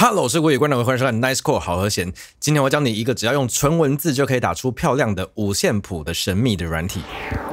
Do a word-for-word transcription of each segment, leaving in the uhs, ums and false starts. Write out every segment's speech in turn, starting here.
Hello， 我是国语观众，欢迎收看 Nice Core 好和弦。今天我教你一个只要用纯文字就可以打出漂亮的五线谱的神秘的软体。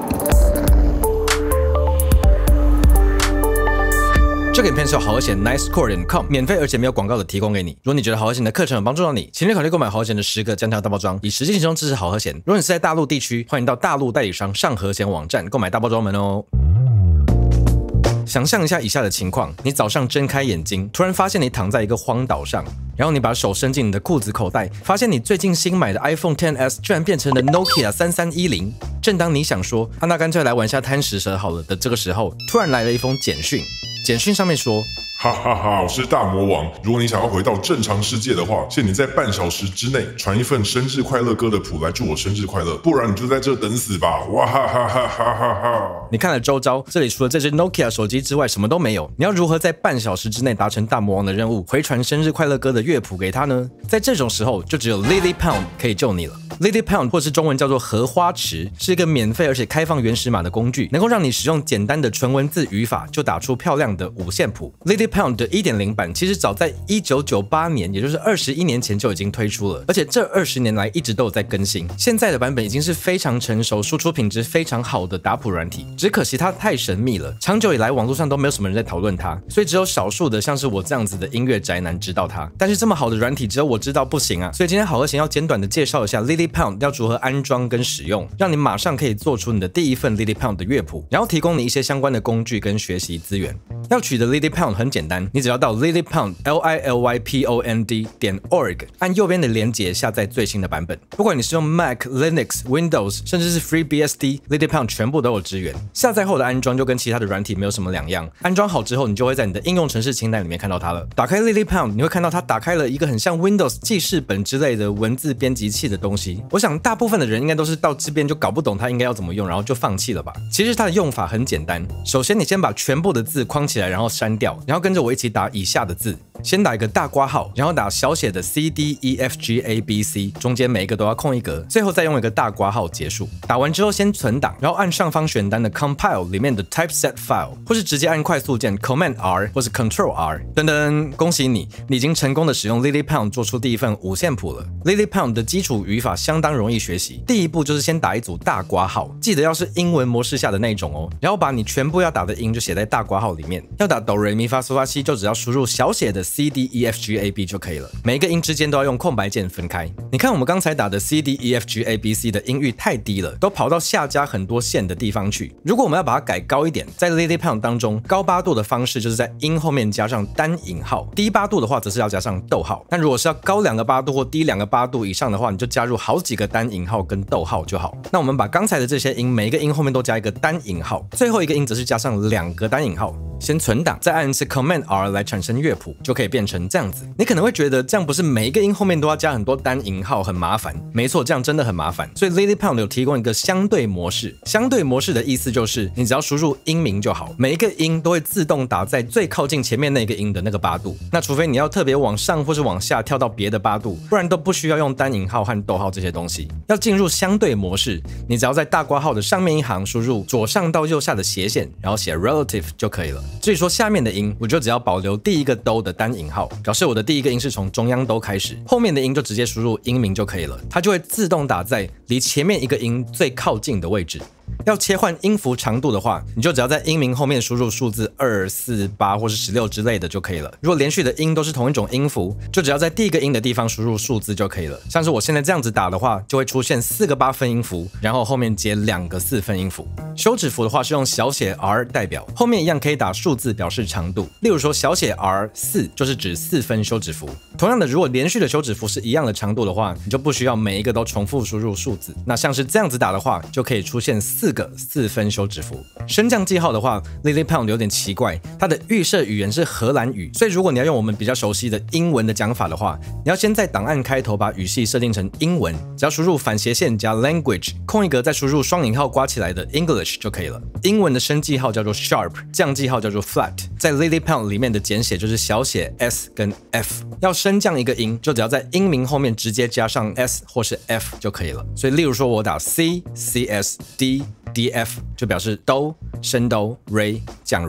这个影片是由好和弦 Nice Core 点 com 免费而且没有广告的提供给你。如果你觉得好和弦的课程有帮助到你，请你考虑购买好和弦的十个姜条大包装，以实际行动支持好和弦。如果你是在大陆地区，欢迎到大陆代理商上和弦网站购买大包装们哦。想象一下以下的情况：你早上睁开眼睛，突然发现你躺在一个荒岛上，然后你把手伸进你的裤子口袋，发现你最近新买的 iPhone X S 居然变成了 Nokia 三三一零。正当你想说啊，那干脆来玩下贪食蛇好了的这个时候，突然来了一封简讯，简讯上面说。 哈哈哈！我是大魔王。如果你想要回到正常世界的话，请你在半小时之内传一份生日快乐歌的谱来祝我生日快乐，不然你就在这等死吧！哇哈哈哈哈哈哈！ 你看了周遭，这里除了这只 Nokia 手机之外，什么都没有。你要如何在半小时之内达成大魔王的任务，回传生日快乐歌的乐谱给他呢？在这种时候，就只有 Lily Pound 可以救你了。Lily Pound 或是中文叫做荷花池，是一个免费而且开放原始码的工具，能够让你使用简单的纯文字语法就打出漂亮的五线谱。Lily Pound 的 一点零 版其实早在一九九八年，也就是二十一年前就已经推出了，而且这二十年来一直都有在更新。现在的版本已经是非常成熟、输出品质非常好的打谱软体，只可惜它太神秘了，长久以来网络上都没有什么人在讨论它，所以只有少数的像是我这样子的音乐宅男知道它。但是这么好的软体，只有我知道不行啊！所以今天好和弦要简短的介绍一下 Lily Pound 要如何安装跟使用，让你马上可以做出你的第一份 Lily Pound 的乐谱，然后提供你一些相关的工具跟学习资源。要取得 Lily Pound 很简单，你只要到 Lily Pound L I L Y P O N D 点 org 按右边的连结下载最新的版本。不管你是用 Mac、Linux、Windows， 甚至是 FreeBSD，Lily Pound 全部都有支援。下载后的安装就跟其他的软体没有什么两样。安装好之后，你就会在你的应用程式清单里面看到它了。打开 Lily Pound， 你会看到它打开了一个很像 Windows 记事本之类的文字编辑器的东西。我想大部分的人应该都是到这边就搞不懂它应该要怎么用，然后就放弃了吧。其实它的用法很简单，首先你先把全部的字框起来，然后删掉，然后跟着我一起打以下的字。先打一个大括号，然后打小写的 C D E F G A B C， 中间每一个都要空一格，最后再用一个大括号结束。打完之后先存档，然后按上方选单的 Compile 里面的 Typeset File， 或是直接按快速键 Command R 或是 Control R。噔噔，恭喜你，你已经成功的使用 Lily Pound 做出第一份五线谱了。Lily Pound 的基础语法相当容易学习，第一步就是先打一组大括号，记得要是英文模式下的那种哦，然后把你全部要打的音就写在大括号里面。要打哆来咪发嗦拉西，就只要输入小写的C D E F G A B 就可以了，每一个音之间都要用空白键分开。你看我们刚才打的 C D E F G A B C 的音域太低了，都跑到下加很多线的地方去。如果我们要把它改高一点，在 Lily Pound 当中，高八度的方式就是在音后面加上单引号，低八度的话则是要加上逗号。但如果是要高两个八度或低两个八度以上的话，你就加入好几个单引号跟逗号就好。那我们把刚才的这些音，每一个音后面都加一个单引号，最后一个音则是加上两个单引号。先存档，再按一次 Command R 来产生乐谱，就可以变成这样子。你可能会觉得这样不是每一个音后面都要加很多单引号，很麻烦。没错，这样真的很麻烦。所以 Lily Pound 有提供一个相对模式。相对模式的意思就是，你只要输入音名就好，每一个音都会自动打在最靠近前面那个音的那个八度。那除非你要特别往上或是往下跳到别的八度，不然都不需要用单引号和逗号这些东西。要进入相对模式，你只要在大括号的上面一行输入左上到右下的斜线，然后写 relative 就可以了。至于说下面的音，我就只要保留第一个哆的单引号，表示我的第一个音是从中央哆开始，后面的音就直接输入音名就可以了，它就会自动打在离前面一个音最靠近的位置。要切换音符长度的话，你就只要在音名后面输入数字二、四、八或是十六之类的就可以了。如果连续的音都是同一种音符，就只要在第一个音的地方输入数字就可以了。像是我现在这样子打的话，就会出现四个八分音符，然后后面接两个四分音符。休止符的话是用小写 r 代表，后面一样可以打数字表示长度。例如说小写 R 四就是指四分休止符。同样的，如果连续的休止符是一样的长度的话，你就不需要每一个都重复输入数字。那像是这样子打的话，就可以出现四个四分休止符。升降记号的话 ，Lily Pound 有点奇怪，它的预设语言是荷兰语，所以如果你要用我们比较熟悉的英文的讲法的话，你要先在档案开头把语系设定成英文，只要输入反斜线加 language 空一格，再输入双引号刮起来的 English 就可以了。英文的升记号叫做 sharp， 降记号叫做 flat， 在 Lily Pound 里面的简写就是小写 s 跟 f。要升降一个音，就只要在音名后面直接加上 s 或是 f 就可以了。所以例如说我打 C、C S、D、D F 就表示哆、升哆、re、降 re。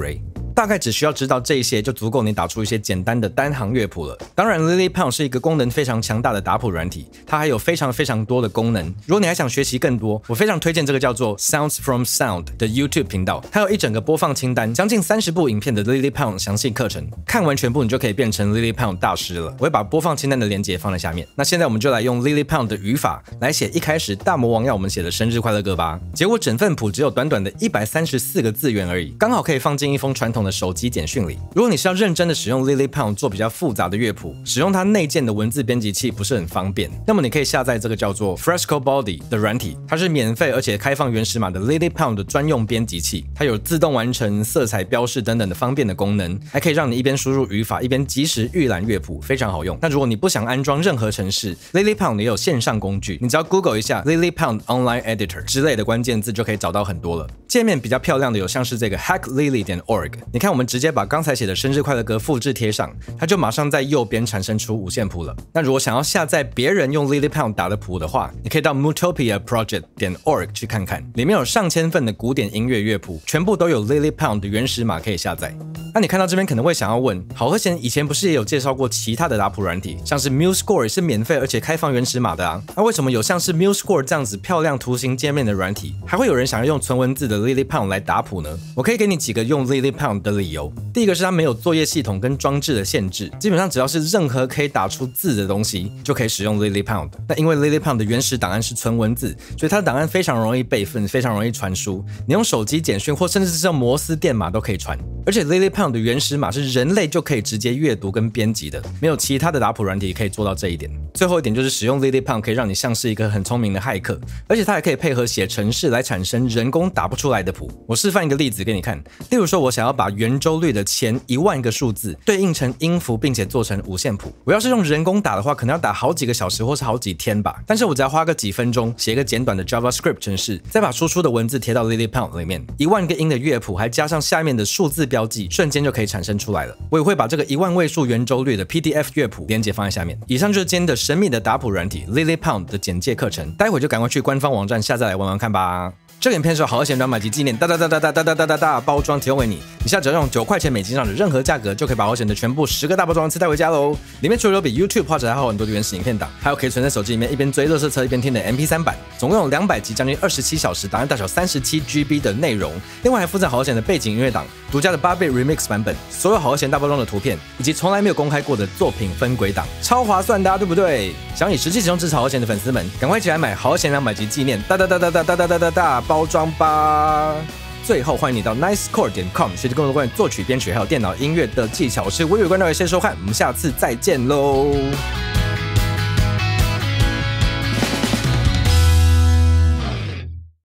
大概只需要知道这些就足够你打出一些简单的单行乐谱了。当然 Lily Pound 是一个功能非常强大的打谱软体，它还有非常非常多的功能。如果你还想学习更多，我非常推荐这个叫做 Sounds from Sound 的 YouTube 频道，它有一整个播放清单，将近三十部影片的 Lily Pound 详细课程，看完全部你就可以变成 Lily Pound 大师了。我会把播放清单的连结放在下面。那现在我们就来用 Lily Pound 的语法来写一开始大魔王要我们写的生日快乐歌吧。结果整份谱只有短短的一百三十四个字元而已，刚好可以放进一封传统的手机简讯里。如果你是要认真的使用 Lily Pound 做比较复杂的乐谱，使用它内建的文字编辑器不是很方便，那么你可以下载这个叫做 Frescobody 的软体，它是免费而且开放原始码的 Lily Pound 的专用编辑器，它有自动完成、色彩标示等等的方便的功能，还可以让你一边输入语法一边及时预览乐谱，非常好用。那如果你不想安装任何程式， Lily Pound 也有线上工具，你只要 Google 一下 Lily Pound Online Editor 之类的关键字就可以找到很多了。界面比较漂亮的有像是这个 hack lily 点 org， 你看我们直接把刚才写的生日快乐歌复制贴上，它就马上在右边产生出五线谱了。那如果想要下载别人用 Lily Pound 打的谱的话，你可以到 mutopia project 点 org 去看看，里面有上千份的古典音乐乐谱，全部都有 Lily Pound 的原始码可以下载。那你看到这边可能会想要问，好和弦以前不是也有介绍过其他的打谱软体，像是 MuseScore 也是免费而且开放原始码的啊，那为什么有像是 MuseScore 这样子漂亮图形界面的软体，还会有人想要用纯文字的 Lily Pound 来打谱呢？我可以给你几个用 Lily Pound 的理由。第一个是它没有作业系统跟装置的限制，基本上只要是任何可以打出字的东西就可以使用 Lily Pound。那因为 Lily Pound 的原始档案是纯文字，所以它的档案非常容易备份，非常容易传输，你用手机简讯或甚至是用摩斯电码都可以传。而且 Lily Pound 的原始码是人类就可以直接阅读跟编辑的，没有其他的打谱软体可以做到这一点。最后一点就是使用 Lily Pound 可以让你像是一个很聪明的骇客，而且它还可以配合写程式来产生人工打不出来的谱。我示范一个例子给你看，例如说我想要把圆周率的前一万个数字对应成音符，并且做成五线谱。我要是用人工打的话，可能要打好几个小时或是好几天吧，但是我只要花个几分钟写一个简短的 JavaScript 程式，再把输出的文字贴到 Lily Pound 里面，一万个音的乐谱还加上下面的数字标记，瞬间就可以产生出来了。我也会把这个一万位数圆周率的 P D F 乐谱连结放在下面。以上就是今天的神秘的打谱软体 Lily Pound 的简介课程，待会就赶快去官方网站下载来玩玩看吧。这个影片是好和弦两百集纪念大大大大大大大大大大包装提供给你，你现在只要用九块钱美金上的任何价格，就可以把好和弦的全部十个大包装次带回家喽。里面除了有比 YouTube 画质还好很多的原始影片档，还有可以存在手机里面一边追垃圾车一边听的 M P 三 版，总共有两百集，将近二十七小时，档案大小三十七 G B 的内容。另外还附赠好和弦的背景音乐档、独家的八 bit remix 版本、所有好和弦大包装的图片，以及从来没有公开过的作品分轨档，超划算的、啊，对不对？想以实际使用支持好和弦的粉丝们，赶快一起来买好和弦两百集纪念大大大大大大大大大大包装吧！最后，欢迎你到 nice chord 点 com 学习更多关于作曲、编曲还有电脑音乐的技巧。我是微微关照，谢谢收看，我们下次再见喽。